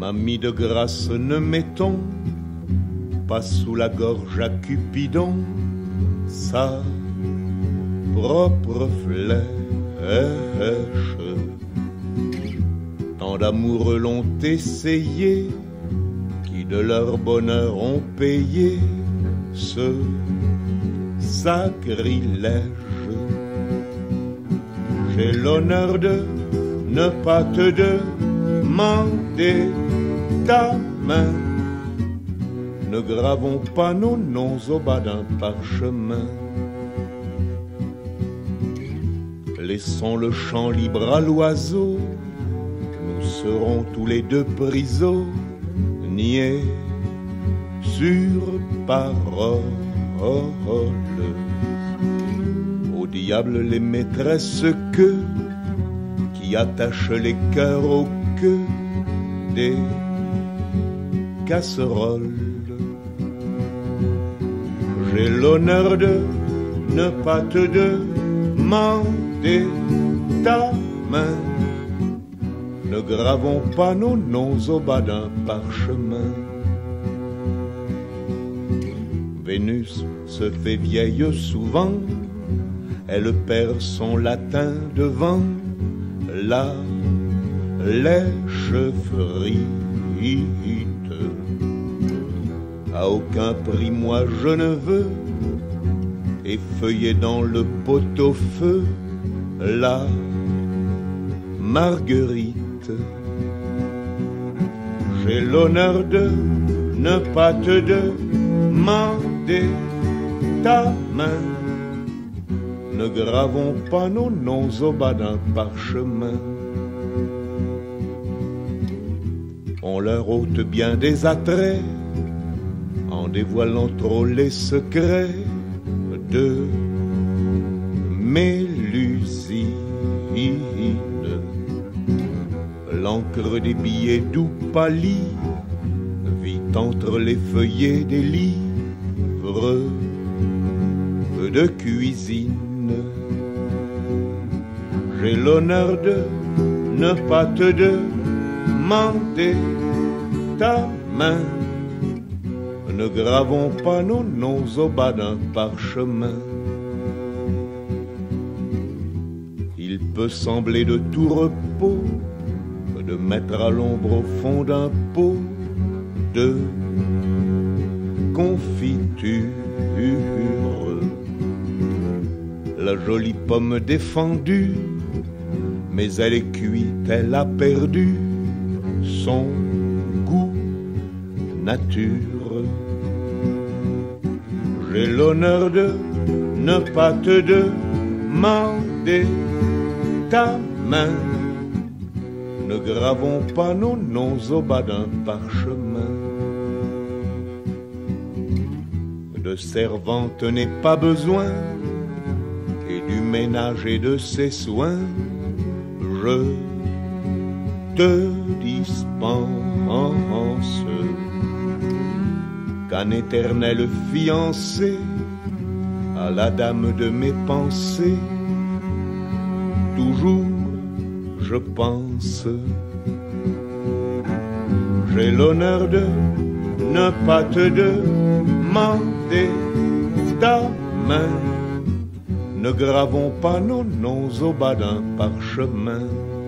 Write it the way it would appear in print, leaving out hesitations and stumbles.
Mamie de grâce, ne mettons pas sous la gorge à Cupidon sa propre flèche. Tant d'amoureux l'ont essayé, qui de leur bonheur ont payé ce sacrilège. J'ai l'honneur de ne pas te demander ta main. Ne gravons pas nos noms au bas d'un parchemin. Laissons le champ libre à l'oiseau, nous serons tous les deux prisonniers sur parole. Au diable les maîtresses que qui attachent les cœurs aux queues des casseroles. J'ai l'honneur de ne pas te demander ta main. Ne gravons pas nos noms au bas d'un parchemin. Vénus se fait vieille souvent, elle perd son latin devant la lèche-frite. À aucun prix moi je ne veux effeuiller dans le pot-au-feu la marguerite. J'ai l'honneur de ne pas te demander ta main. Ne gravons pas nos noms au bas d'un parchemin. On leur ôte bien des attraits en dévoilant trop les secrets de Mélusine. L'encre des billets doux pâlit vit entre les feuillets des livres de cuisine. J'ai l'honneur de ne pas te demander ta main. Ne gravons pas nos noms au bas d'un parchemin. Il peut sembler de tout repos de mettre à l'ombre au fond d'un pot de confiture la jolie pomme défendue, mais elle est cuite, elle a perdu son goût nature. J'ai l'honneur de ne pas te demander ta main. Ne gravons pas nos noms au bas d'un parchemin. De servante n'est pas besoin, et du ménage et de ses soins, je te dispense. Qu'un éternel fiancé à la dame de mes pensées, toujours je pense. J'ai l'honneur de ne pas te demander ta main. Ne gravons pas nos noms au bas d'un parchemin.